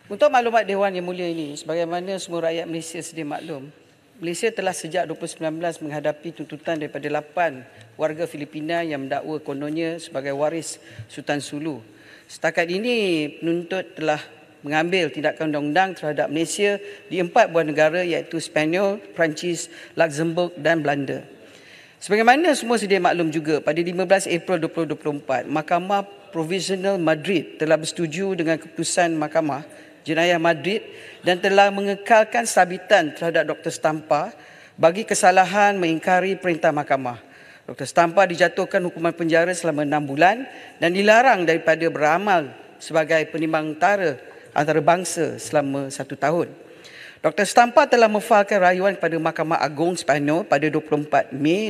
Untuk maklumat Dewan yang mulia ini, sebagaimana semua rakyat Malaysia sedia maklum, Malaysia telah sejak 2019 menghadapi tuntutan daripada 8 warga Filipina yang mendakwa kononnya sebagai waris Sultan Sulu. Setakat ini, penuntut telah mengambil tindakan undang-undang terhadap Malaysia di 4 buah negara iaitu Sepanyol, Perancis, Luxembourg dan Belanda. Sebagaimana semua sedia maklum juga, pada 15 April 2024, Mahkamah Provisional Madrid telah bersetuju dengan keputusan Mahkamah Jenayah Madrid dan telah mengekalkan sabitan terhadap Dr. Stampa bagi kesalahan mengingkari perintah mahkamah. Dr. Stampa dijatuhkan hukuman penjara selama 6 bulan dan dilarang daripada beramal sebagai penimbangtara antarabangsa selama 1 tahun. Dr. Stampa telah memfailkan rayuan kepada Mahkamah Agung Sepanyol pada 24 Mei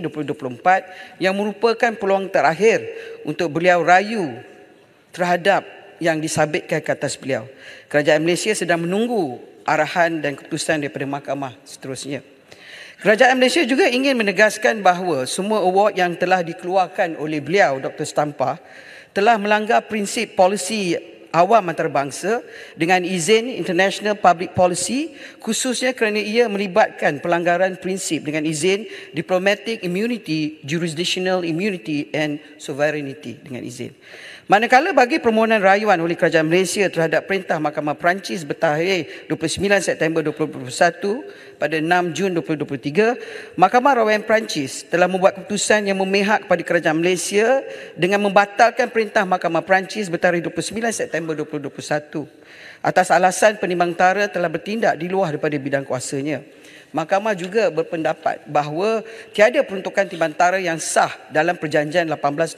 2024 yang merupakan peluang terakhir untuk beliau rayu terhadap yang disabitkan ke atas beliau. Kerajaan Malaysia sedang menunggu arahan dan keputusan daripada mahkamah seterusnya. Kerajaan Malaysia juga ingin menegaskan bahawa semua award yang telah dikeluarkan oleh beliau, Dr. Stampa, telah melanggar prinsip polisi awam antarabangsa dengan izin International Public Policy, khususnya kerana ia melibatkan pelanggaran prinsip dengan izin Diplomatic Immunity, Jurisdictional Immunity and Sovereignty dengan izin. Manakala bagi permohonan rayuan oleh Kerajaan Malaysia terhadap perintah Mahkamah Perancis bertarikh 29 September 2021 pada 6 Jun 2023, Mahkamah Rakyat Perancis telah membuat keputusan yang memihak kepada Kerajaan Malaysia dengan membatalkan perintah Mahkamah Perancis bertarikh 29 September 2021 atas alasan penimbangtara telah bertindak di luar daripada bidang kuasanya. Mahkamah juga berpendapat bahawa tiada peruntukan timbangtara yang sah dalam Perjanjian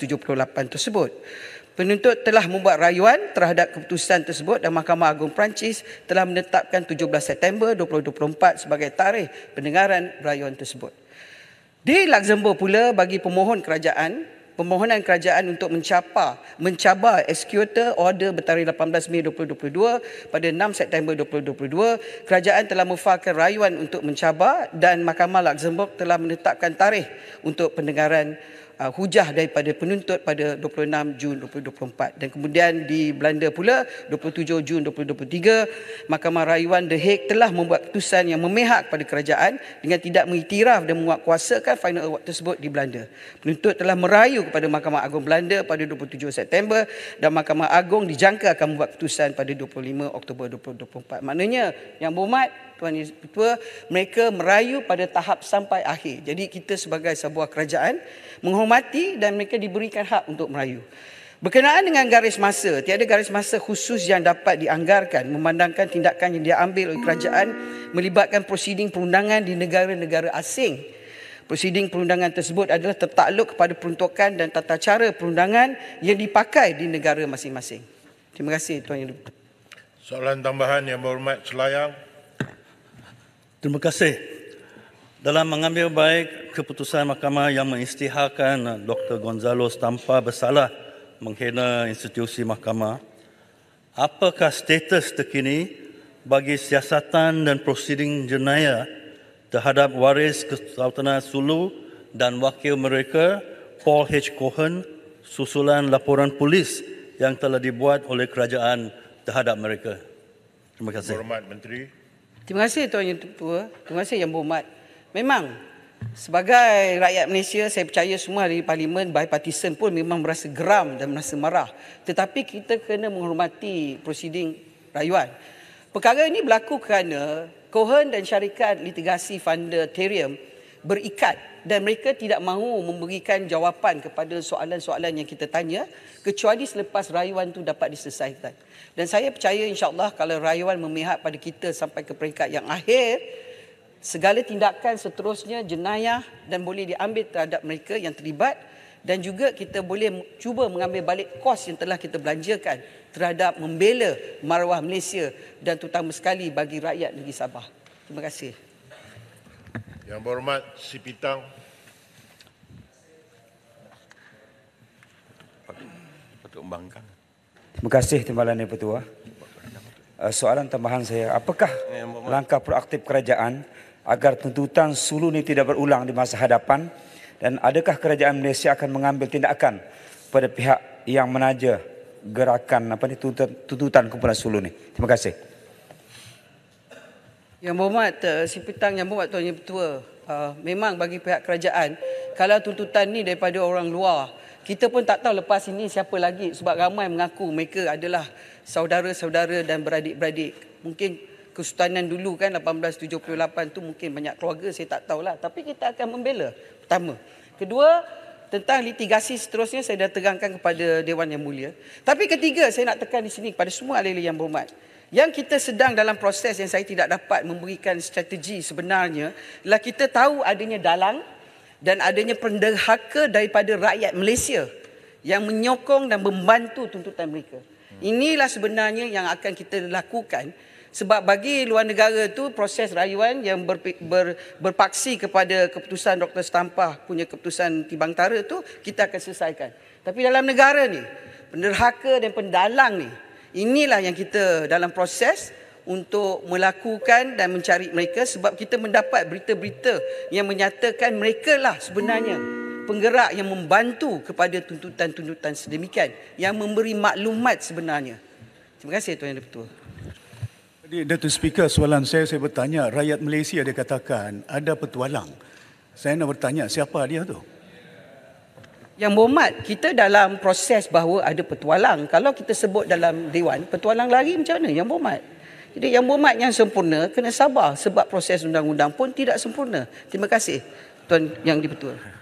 1878 tersebut. Penuntut telah membuat rayuan terhadap keputusan tersebut dan Mahkamah Agung Perancis telah menetapkan 17 September 2024 sebagai tarikh pendengaran rayuan tersebut. Di Luxembourg pula, bagi permohonan kerajaan untuk mencabar executor order bertarikh 18 Mei 2022 pada 6 September 2022, kerajaan telah memfailkan rayuan untuk mencabar dan Mahkamah Luxembourg telah menetapkan tarikh untuk pendengaran hujah daripada penuntut pada 26 Jun 2024. Dan kemudian di Belanda pula 27 Jun 2023, Mahkamah Rayuan The Hague telah membuat keputusan yang memihak pada kerajaan dengan tidak mengiktiraf dan menguatkuasakan final award tersebut di Belanda. Penuntut telah merayu kepada Mahkamah Agung Belanda pada 27 September dan Mahkamah Agung dijangka akan membuat keputusan pada 25 Oktober 2024. Maknanya, yang berhormat Tuan Yang Ketua, mereka merayu pada tahap sampai akhir. Jadi kita sebagai sebuah kerajaan menghormati dan mereka diberikan hak untuk merayu. Berkenaan dengan garis masa, tiada garis masa khusus yang dapat dianggarkan memandangkan tindakan yang diambil oleh kerajaan melibatkan prosiding perundangan di negara-negara asing. Prosiding perundangan tersebut adalah tertakluk kepada peruntukan dan tata cara perundangan yang dipakai di negara masing-masing. Terima kasih Tuan Yang Ketua. Soalan tambahan Yang Berhormat Selayang. Terima kasih. Dalam mengambil baik keputusan mahkamah yang mengisytiharkan Dr. Gonzalo Stampa bersalah menghina institusi mahkamah, apakah status terkini bagi siasatan dan prosiding jenayah terhadap waris Kesultanan Sulu dan wakil mereka Paul H. Cohen susulan laporan polis yang telah dibuat oleh kerajaan terhadap mereka? Terima kasih. Berhormat Menteri. Terima kasih Tuan Yang Ketua. Terima kasih Yang Berhormat. Memang sebagai rakyat Malaysia, saya percaya semua di Parlimen bipartisan pun memang merasa geram dan merasa marah. Tetapi kita kena menghormati prosiding rayuan. Perkara ini berlaku kerana Cohen dan syarikat litigasi funder Terium berikat dan mereka tidak mahu memberikan jawapan kepada soalan-soalan yang kita tanya kecuali selepas rayuan itu dapat diselesaikan. Dan saya percaya insya-Allah kalau rayuan memihak pada kita sampai ke peringkat yang akhir, segala tindakan seterusnya jenayah dan boleh diambil terhadap mereka yang terlibat dan juga kita boleh cuba mengambil balik kos yang telah kita belanjakan terhadap membela maruah Malaysia dan terutama sekali bagi rakyat negeri Sabah. Terima kasih. Yang Berhormat Sipitang. Terima kasih Timbalan Yang Ketua. Soalan tambahan saya, apakah langkah proaktif kerajaan agar tuntutan Sulu ini tidak berulang di masa hadapan dan adakah kerajaan Malaysia akan mengambil tindakan pada pihak yang menaja gerakan tuntutan kumpulan Sulu ini? Terima kasih. Yang Berhormat Si Petang, Yang Berhormat Tuan Yang Ketua, memang bagi pihak kerajaan, kalau tuntutan ni daripada orang luar, kita pun tak tahu lepas ini siapa lagi, sebab ramai mengaku mereka adalah saudara-saudara dan beradik-beradik. Mungkin Kesultanan dulu kan 1878 tu mungkin banyak keluarga, saya tak tahulah. Tapi kita akan membela, pertama. Kedua, tentang litigasi seterusnya saya dah terangkan kepada Dewan Yang Mulia. Tapi ketiga, saya nak tekan di sini kepada semua ahli-ahli yang berhormat. Yang kita sedang dalam proses yang saya tidak dapat memberikan strategi sebenarnya ialah kita tahu adanya dalang dan adanya penderhaka daripada rakyat Malaysia yang menyokong dan membantu tuntutan mereka. Inilah sebenarnya yang akan kita lakukan, sebab bagi luar negara tu proses rayuan yang berpaksi kepada keputusan Dr. Setampah punya keputusan Timbang Tara tu kita akan selesaikan. Tapi dalam negara ni, penderhaka dan pendalang ni, inilah yang kita dalam proses untuk melakukan dan mencari mereka, sebab kita mendapat berita-berita yang menyatakan mereka lah sebenarnya penggerak yang membantu kepada tuntutan-tuntutan sedemikian, yang memberi maklumat sebenarnya. Terima kasih Tuan Yang Ketua. Datuk Speaker, soalan saya bertanya, rakyat Malaysia dia katakan ada petualang. Saya nak bertanya, siapa dia tu? Yang Berhormat, kita dalam proses bahawa ada petualang. Kalau kita sebut dalam Dewan, petualang lari macam mana Yang Berhormat? Jadi Yang Berhormat yang sempurna kena sabar, sebab proses undang-undang pun tidak sempurna. Terima kasih Tuan Yang di-Pertua.